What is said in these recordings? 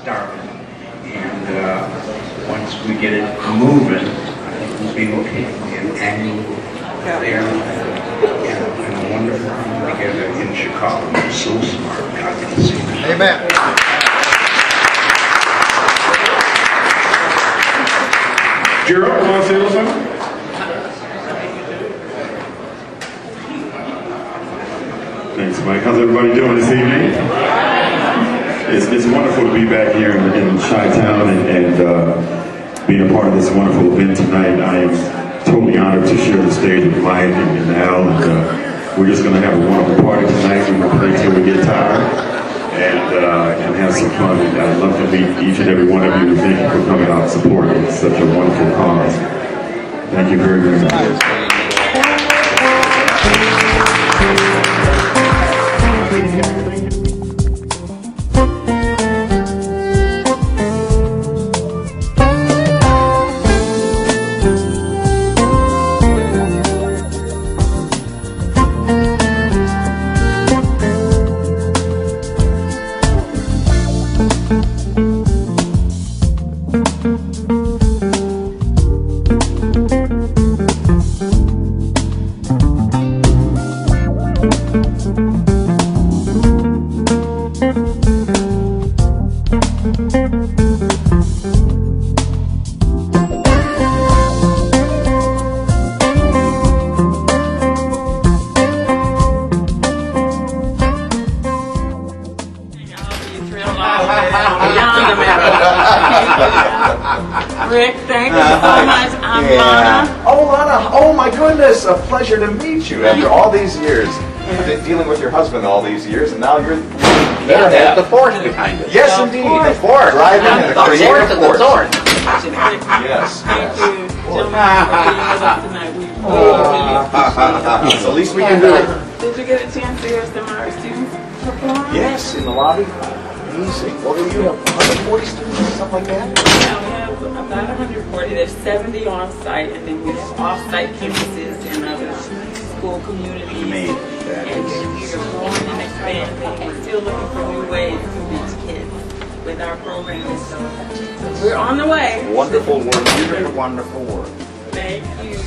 started. And once we get it moving, we'll be looking at annual there. And a wonderful thing together in Chicago. You're so smart. God can see that. Amen. Gerald, you want to say something? Thanks, Mike. How's everybody doing this evening? It's wonderful to be back here in Chi-Town and being a part of this wonderful event tonight. I am totally honored to share the stage with Mike and Al, and we're just going to have a wonderful party tonight. We're going to play till we get tired and have some fun. And I'd love to meet each and every one of you. Thank you for coming out and supporting such a wonderful cause. Thank you very, very much. Rick, thank you so much. I'm Lana. Oh, Lana. Oh, my goodness. A pleasure to meet you after all these years. Dealing with your husband all these years, and now you're... Yeah, the force behind it. Yes, indeed. The force. Driving and the creative force. Yes. Thank you, gentlemen, for being with us tonight. We really appreciate it. It's the least we can do. Did you get a chance to hear some of our students perform? Yes, in the lobby. Amazing. What were you, 140 students or something like that? Yeah, we have about 140. There's 70 on site, and then we have off-site campuses in other school communities. Amazing. And we're growing and expanding and still looking for new ways to reach kids with our programming. So we're on the way. Wonderful work. Beautiful, wonderful work. Thank you.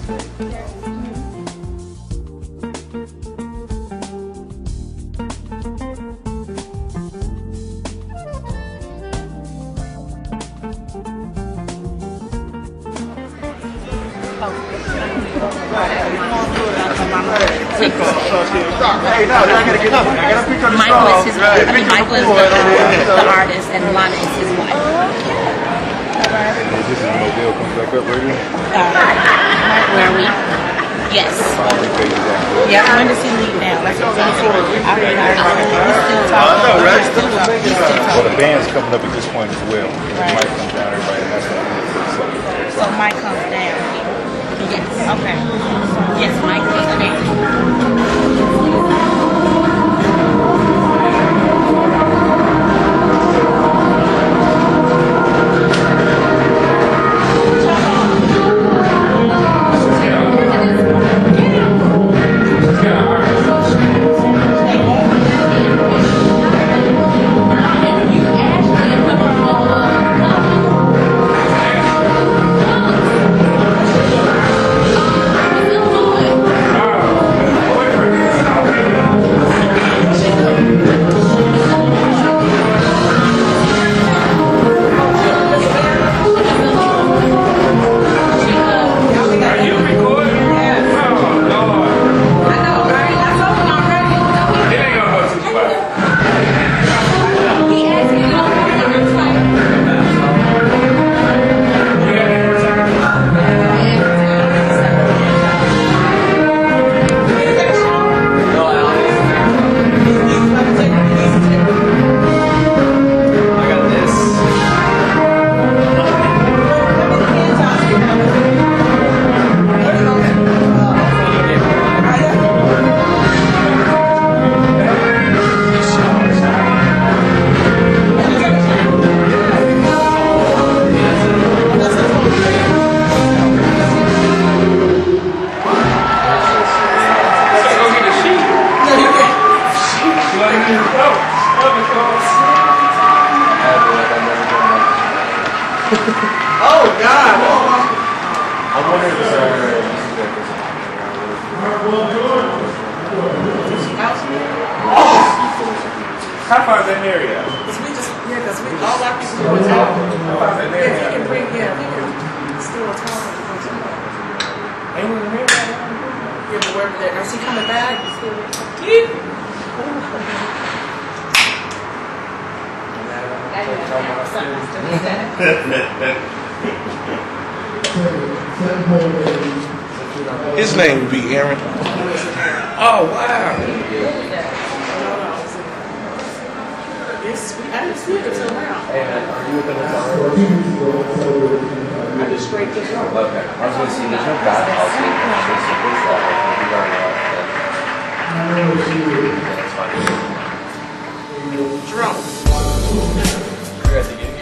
Michael is his wife. Michael is the artist, and Lana is his wife. This is Mobile comes back up later? Where are we? Yes. Yeah, when does he leave now? That's what I'm saying. He's still talking. Well, the band's coming up at this point as well. Right. Mike comes down, everybody has to. So Mike comes down here. Yes. Okay. Yes, Mike comes down. Oh God! I wonder if how far is that area? Because we all our people were out. If he can bring, he can still talk. Anyone here? Yeah, but where there? Is he coming back? His name would be Aaron. Oh wow! I didn't see it until now. Are you within the I just scraped this up. love that. I was going to see there's no bad policy. Jerome. You're at the gig.